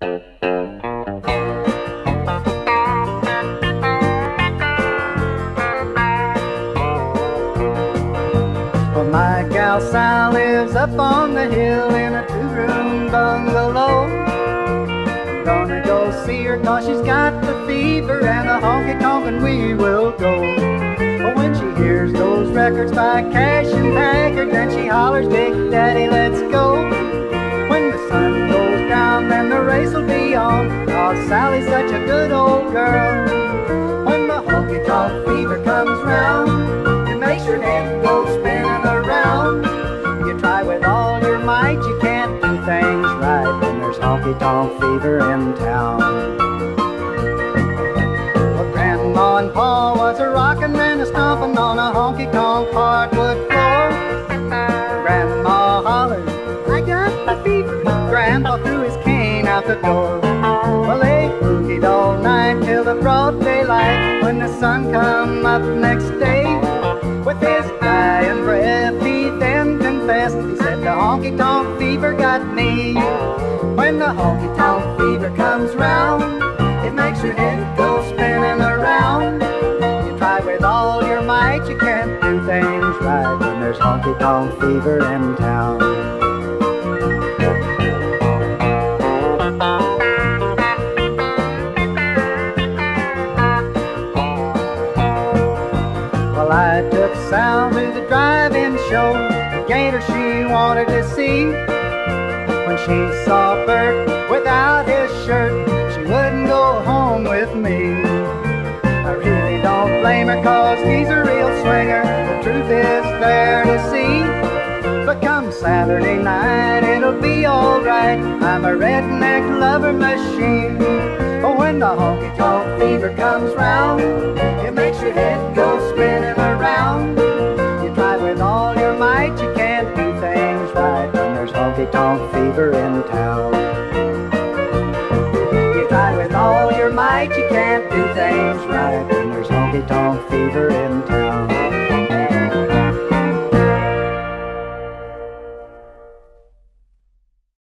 Well, my gal Sal lives up on the hill in a two-room bungalow. Gonna go see her 'cause she's got the fever and the honky-tonk, and we will go. But when she hears those records by Cash and Taggart, then she hollers, "Big Daddy, let's go." When the sun goes down, then the race will be on, 'cause Sally's such a good old girl. When the honky-tonk fever comes round, it makes your head go spinning around. You try with all your might, you can't do things right when there's honky-tonk fever in town. Well, Grandma and Pa was a rockin' and a stompin' on a honky-tonk hardwood floor. Grandma hollered, "I got the fever." Grandpa threw his cane out the door. Well, they boogied all night till the broad daylight. When the sun come up next day, with his dying breath he then confessed. He said, "The honky-tonk fever got me." When the honky-tonk fever comes round, it makes your head go spinning around. You try with all your might, you can't do things right when there's honky-tonk fever in town. Well, I took Sal to the drive-in show, the gator she wanted to see. When she saw Bert without his shirt, she wouldn't go home with me. I really don't blame her 'cause he's a real swinger. The truth is there to see. But come Saturday night, it'll be alright. I'm a redneck lover machine. But when the honky-tonk fever comes round, it makes your head go spinning around. You try with all your might, you can't do things right when there's honky-tonk fever in town. You try with all your might, you can't do things right when there's honky-tonk fever in town.